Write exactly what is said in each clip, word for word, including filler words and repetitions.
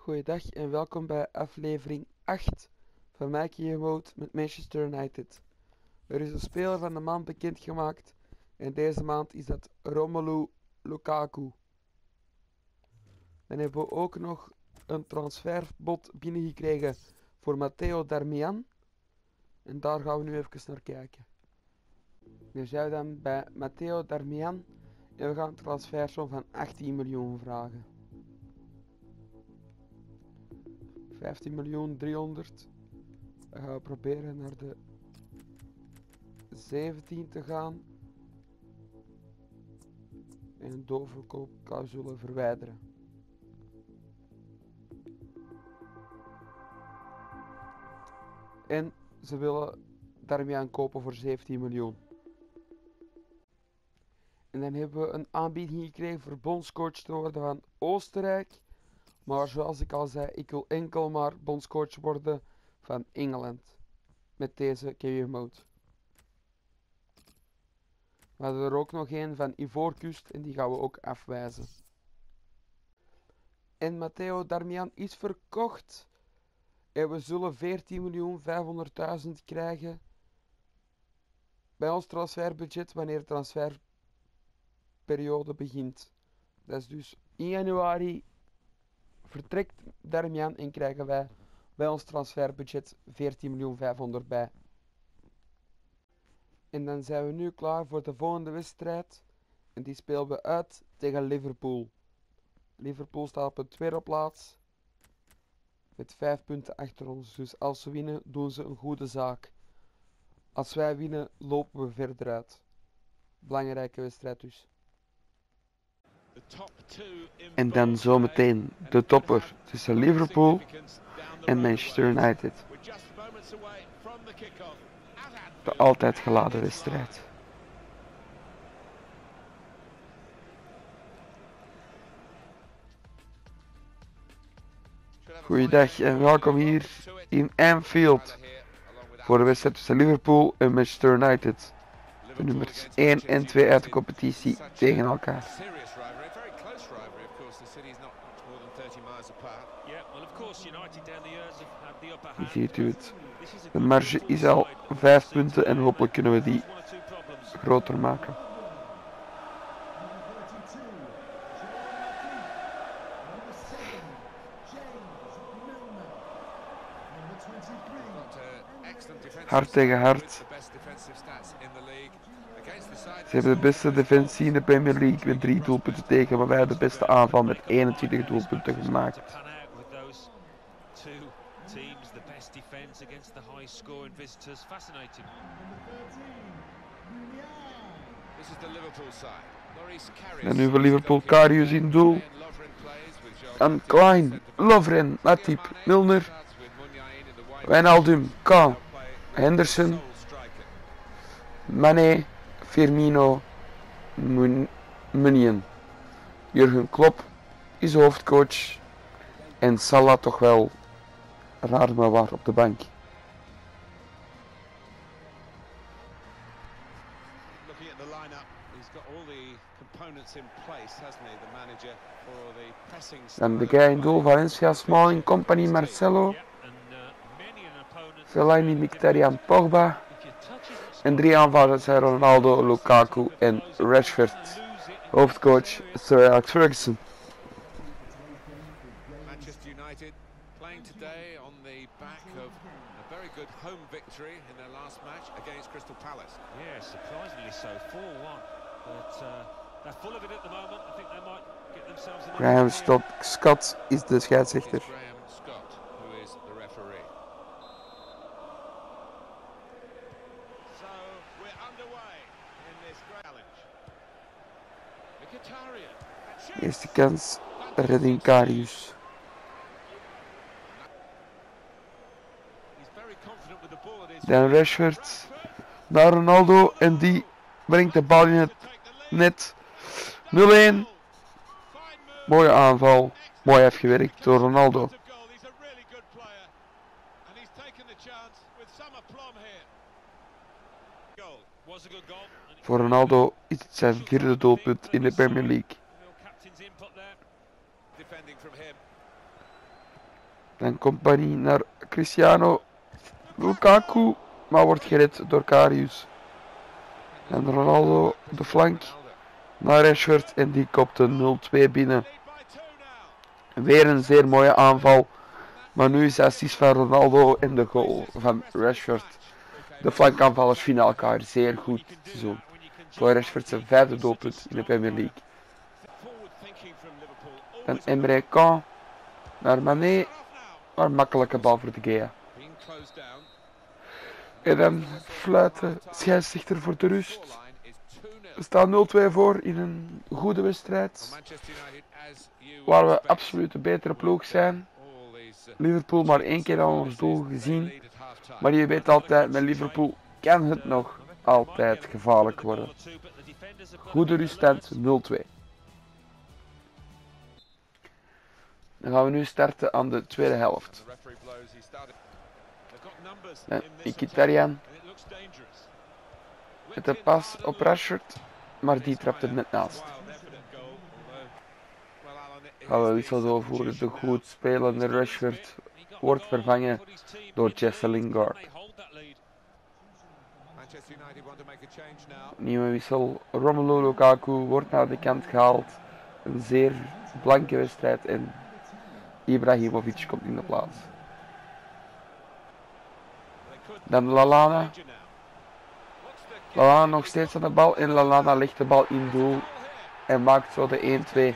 Goeiedag en welkom bij aflevering acht van My Game Mode met Manchester United. Er is een speler van de maand bekendgemaakt en deze maand is dat Romelu Lukaku. Dan hebben we ook nog een transferbod binnengekregen voor Matteo Darmian en daar gaan we nu even naar kijken. We zijn dan bij Matteo Darmian en we gaan een transfersom van achttien miljoen vragen. vijftien miljoen driehonderd. Dan gaan we proberen naar de zeventien te gaan. En een doorverkoopclausule verwijderen. En ze willen daarmee aankopen voor zeventien miljoen. En dan hebben we een aanbieding gekregen voor bondscoach te worden van Oostenrijk. Maar zoals ik al zei, ik wil enkel maar bondscoach worden van Engeland. Met deze Game Mode. We hadden er ook nog een van Ivoorkust en die gaan we ook afwijzen. En Matteo Darmian is verkocht. En we zullen veertien miljoen vijfhonderdduizend krijgen bij ons transferbudget wanneer de transferperiode begint. Dat is dus in januari vertrekt Darmian en krijgen wij bij ons transferbudget veertien miljoen vijfhonderd bij. En dan zijn we nu klaar voor de volgende wedstrijd. En die spelen we uit tegen Liverpool. Liverpool staat op een tweede plaats. Met vijf punten achter ons. Dus als ze winnen, doen ze een goede zaak. Als wij winnen, lopen we verder uit. Belangrijke wedstrijd dus. En dan zometeen de topper tussen Liverpool en Manchester United. De altijd geladen wedstrijd. Goeiedag en welkom hier in Anfield voor de wedstrijd tussen Liverpool en Manchester United. De nummers één en twee uit de competitie tegen elkaar. Hier ziet u het. De marge is al vijf punten en hopelijk kunnen we die groter maken. Hard tegen hard. Ze hebben de beste defensie in de Premier League met drie doelpunten tegen, maar wij hebben de beste aanval met eenentwintig doelpunten gemaakt. En nu voor Liverpool Karius in doel. En Klein, Lovren, Matip, Milner, Wijnaldum, K, Henderson, Mané, Firmino, Munion. Jurgen Klopp is hoofdcoach en Salah toch wel raar maar waar op de bank. Dan de guy in doel, Valencia, Smalling, Company, Marcelo, Fellaini, Mkhitaryan, Pogba. En drie aanvallers zijn Ronaldo, Lukaku en Rashford. Hoofdcoach Sir Alex Ferguson. Manchester United playing today on the back of a very good home victory in their last match against Crystal Palace. Yeah, surprisingly so, four one. But uh, they're full of it at the moment. I think they might get themselves in. Graham Scott is de scheidsrechter. Graham Scott, who is the referee. So we're underway in this challenge. Mkhitaryan. Eerste kans, redding Karius. Dan Rashford naar Ronaldo en die brengt de bal in het net. nul een. Mooie aanval, mooi afgewerkt door Ronaldo. Voor Ronaldo is het zijn vierde doelpunt in de Premier League. Dan Company naar Cristiano Lukaku, maar wordt gered door Karius. En Ronaldo op de flank naar Rashford en die kopte nul twee binnen. Weer een zeer mooie aanval, maar nu is de assist van Ronaldo en de goal van Rashford. De flankaanvallers vinden elkaar zeer goed dit seizoen. Voor Rashford zijn vijfde doelpunt in de Premier League. Dan Emre Can naar Mané, maar makkelijke bal voor de Gea. En dan fluiten scheidsrechter voor de rust. We staan nul twee voor in een goede wedstrijd, waar we absoluut de betere ploeg zijn. Liverpool maar één keer aan ons doel gezien, maar je weet altijd, met Liverpool kan het nog altijd gevaarlijk worden. Goede ruststand nul twee. Dan gaan we nu starten aan de tweede helft. Ja, Mkhitaryan met de pas op Rashford, maar die trapt er net naast. Gaan we wissel doorvoeren. De goed spelende Rashford wordt vervangen door Jesse Lingard. Nieuwe wissel. Romelu Lukaku wordt naar de kant gehaald. Een zeer blanke wedstrijd en Ibrahimovic komt in de plaats. Dan Lallana. Lallana nog steeds aan de bal en Lallana legt de bal in doel en maakt zo de één twee.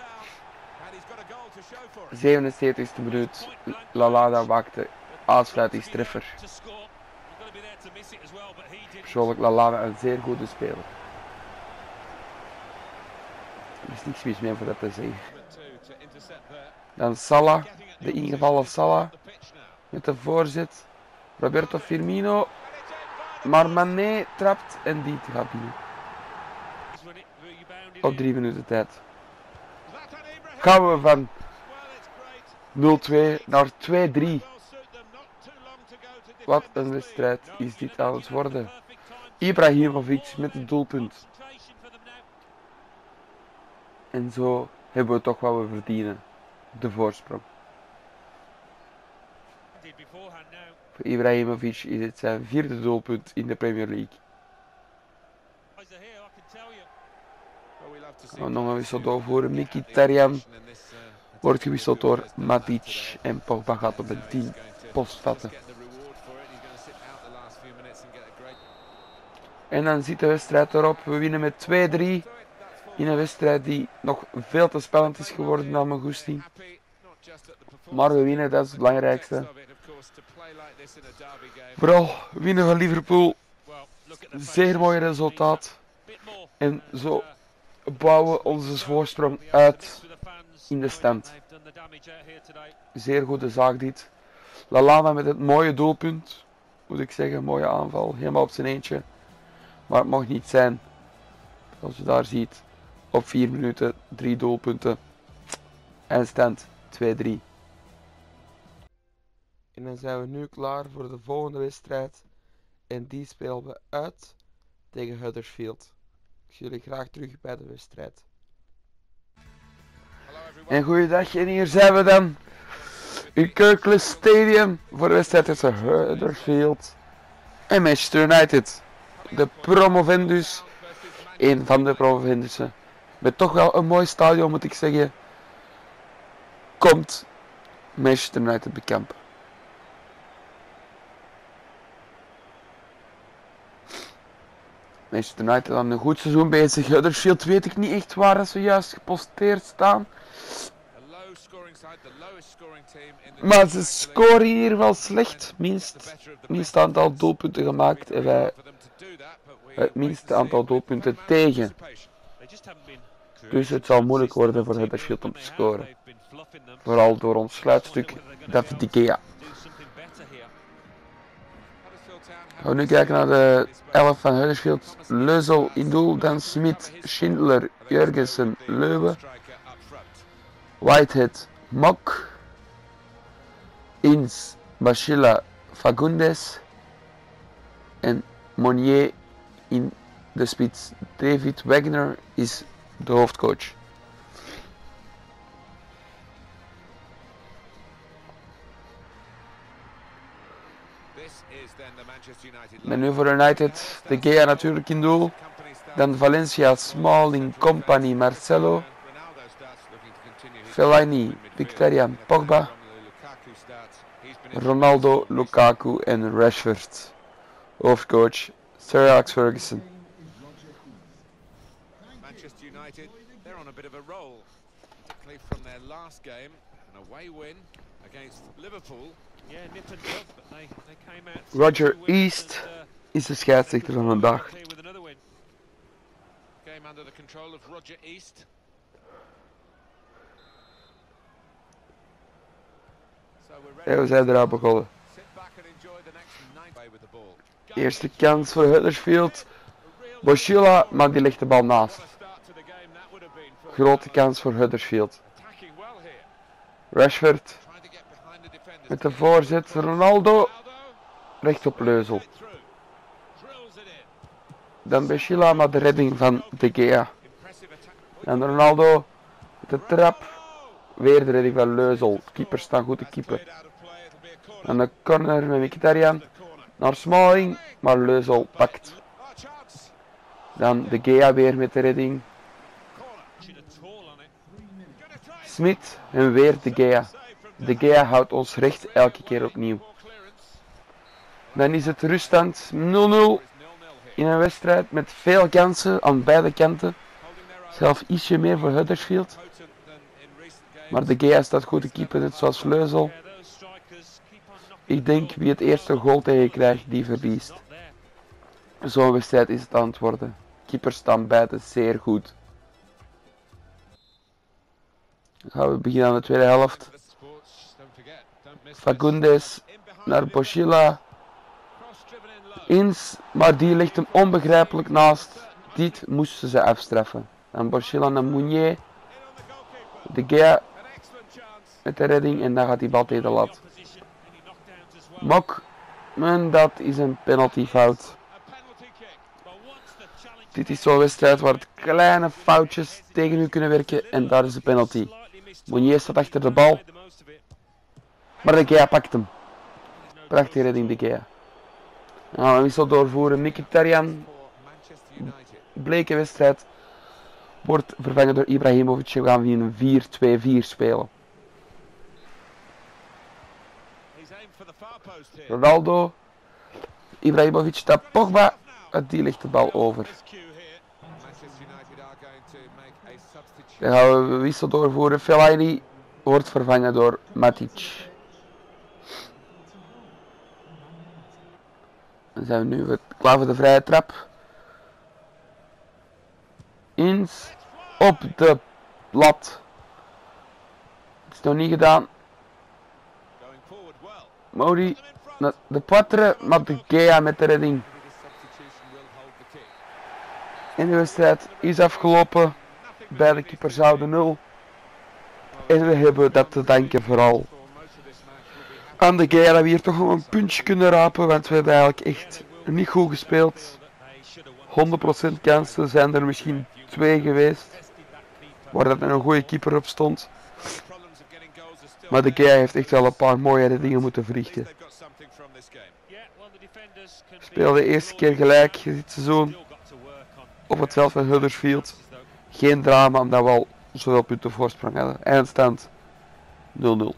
zevenenzeventigste minuut. Lallana maakt de aansluitingstreffer. Persoonlijk Lallana een zeer goede speler. Er is niks mis mee voor dat te zeggen. Dan Salah, de ingevallen Salah met de voorzet. Roberto Firmino, maar Mané trapt en die gaat binnen. Op drie minuten tijd. Gaan we van nul twee naar twee drie. Wat een wedstrijd is dit aan het worden. Ibrahimovic met het doelpunt. En zo hebben we toch wat we verdienen. De voorsprong. Voor Ibrahimovic is het zijn vierde doelpunt in de Premier League. We nog een wissel doorvoeren. Mkhitaryan wordt gewisseld door Matic en Pogba gaat op een tien post vatten. En dan zit de wedstrijd erop. We winnen met twee drie in een wedstrijd die nog veel te spannend is geworden naar mijn goesting. Maar we winnen, dat is het belangrijkste. Vooral winnen van Liverpool. Zeer mooi resultaat. En zo bouwen we onze voorsprong uit in de stand. Zeer goede zaak dit. Lallana met het mooie doelpunt. Moet ik zeggen, mooie aanval. Helemaal op zijn eentje. Maar het mag niet zijn. Zoals je daar ziet. Op vier minuten, drie doelpunten. En stand twee drie. En dan zijn we nu klaar voor de volgende wedstrijd. En die spelen we uit tegen Huddersfield. Ik zie jullie graag terug bij de wedstrijd. En goeiedag, en hier zijn we dan. In Kirkland Stadium voor de wedstrijd tussen Huddersfield en Manchester United. De promovendus. Een van de promovendussen. Met toch wel een mooi stadion, moet ik zeggen. Komt Manchester United bekampen. Manchester United aan een goed seizoen bezig. Huddersfield weet ik niet echt waar ze juist geposteerd staan. Maar ze scoren hier wel slecht. Minst, minst aantal doelpunten gemaakt en wij het minste aantal doelpunten tegen. Dus het zal moeilijk worden voor Huddersfield om te scoren. Vooral door ons sluitstuk David de Gea. Gaan we nu kijken naar de elf van Huddersfield. Leuzel in doel, dan Smit, Schindler, Jurgensen, Leuwe, Whitehead, Mok, Inns, Bashila, Fagundes en Monnier in de spits. David Wagner is de hoofdcoach. Met nu voor United De Gea natuurlijk in doel. Dan Valencia, Smalling, Company, Marcelo, Fellaini, Mkhitaryan, Pogba, Ronaldo, Lukaku en Rashford. Hoofdcoach Sir Alex Ferguson. Manchester United, they're on a bit of a roll, particularly from their last game, an away win against Liverpool. Yeah, nip and tuck, but they, they came out. Roger East is de scheidsrechter van vandaag. Game under the control of Roger East. So we're ready. En we zijn eraan begonnen. Sit back and enjoy the next nine with the ball. Eerste kans voor Huddersfield. Boschilla, maar die legt de bal naast. Grote kans voor Huddersfield. Rashford met de voorzet. Ronaldo recht op Leuzel. Dan Boschilla, maar de redding van De Gea. En Ronaldo met de trap. Weer de redding van Leuzel. Keeper staat goed te keeper. En de corner met Mkhitaryan naar Smalling, maar Leuzel pakt. Dan De Gea weer met de redding. Smit en weer De Gea. De Gea houdt ons recht elke keer opnieuw. Dan is het ruststand nul nul in een wedstrijd met veel kansen aan beide kanten. Zelf ietsje meer voor Huddersfield. Maar De Gea staat goed te keeper, net zoals Leuzel. Ik denk wie het eerste goal tegen krijgt, die verliest. Zo'n wedstrijd is het aan het worden. Keepers staan beide zeer goed. Dan gaan we beginnen aan de tweede helft. Fagundes naar Boschilla. Ins, maar die ligt hem onbegrijpelijk naast. Dit moesten ze afstraffen. Dan Boschilla naar Mounier. De Gea met de redding en dan gaat die bal tegen de lat. Mok, en dat is een penaltyfout. Dit is zo'n wedstrijd waar het kleine foutjes tegen u kunnen werken en daar is de penalty. Mounier staat achter de bal. Maar De Gea pakt hem. Prachtige redding De Gea. Nou, een wissel doorvoeren. Mkhitaryan. Bleke wedstrijd. Wordt vervangen door Ibrahimovic. We gaan in een vier twee vier spelen. Ronaldo. Ibrahimovic staat Pogba. Die legt de bal over. Dan gaan we wissel doorvoeren. Fellaini wordt vervangen door Matic. Dan zijn we nu klaar voor de vrije trap. Ins op de lat. Het is nog niet gedaan. Modi de Patre, maar De Gea met de redding. En de wedstrijd is afgelopen. Beide keepers houden nul. En we hebben dat te danken vooral aan De Gea dat we hier toch nog een puntje kunnen rapen. Want we hebben eigenlijk echt niet goed gespeeld. honderd procent kansen zijn er misschien twee geweest. Waar dat een goede keeper op stond. Maar De Gea heeft echt wel een paar mooie reddingen moeten verrichten. Speelde de eerste keer gelijk dit seizoen. Op het veld van Huddersfield. Geen drama omdat we al zoveel punten voorsprong hadden. Eindstand nul nul.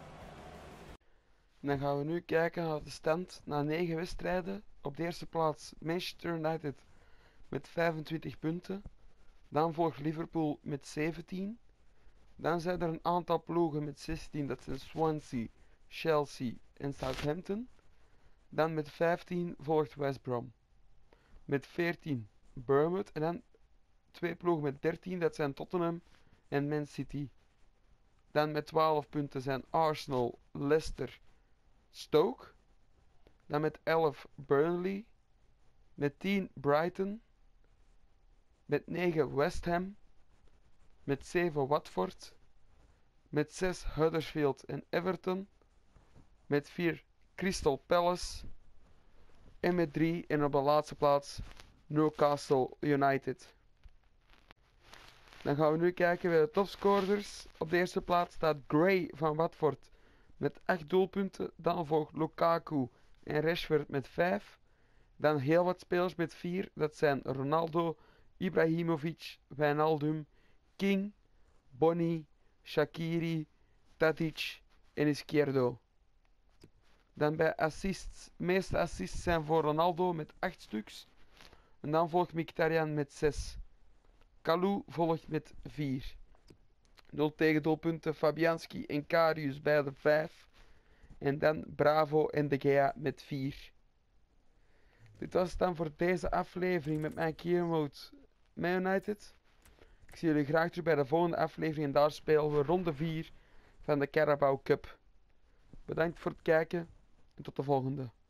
Dan gaan we nu kijken naar de stand na negen wedstrijden. Op de eerste plaats Manchester United met vijfentwintig punten. Dan volgt Liverpool met zeventien. Dan zijn er een aantal ploegen met zestien. Dat zijn Swansea, Chelsea en Southampton. Dan met vijftien volgt West Brom. Met veertien Bournemouth. En dan twee ploegen met dertien. Dat zijn Tottenham en Man City. Dan met twaalf punten zijn Arsenal, Leicester, Stoke. Dan met elf Burnley. Met tien Brighton. Met negen West Ham. Met zeven Watford. Met zes Huddersfield en Everton. Met vier Crystal Palace. En met drie en op de laatste plaats Newcastle United. Dan gaan we nu kijken bij de topscorers. Op de eerste plaats staat Gray van Watford met acht doelpunten. Dan volgt Lukaku en Rashford met vijf. Dan heel wat spelers met vier. Dat zijn Ronaldo, Ibrahimovic, Wijnaldum, King, Boni, Shaqiri, Tadic en Izquierdo. Dan bij assists. De meeste assists zijn voor Ronaldo met acht stuks. En dan volgt Mkhitaryan met zes. Kalou volgt met vier. nul tegendoelpunten. Fabianski en Karius beide vijf. En dan Bravo en De Gea met vier. Dit was het dan voor deze aflevering met mijn Career Mode Man United. Ik zie jullie graag terug bij de volgende aflevering. En daar spelen we ronde vier van de Carabao Cup. Bedankt voor het kijken en tot de volgende.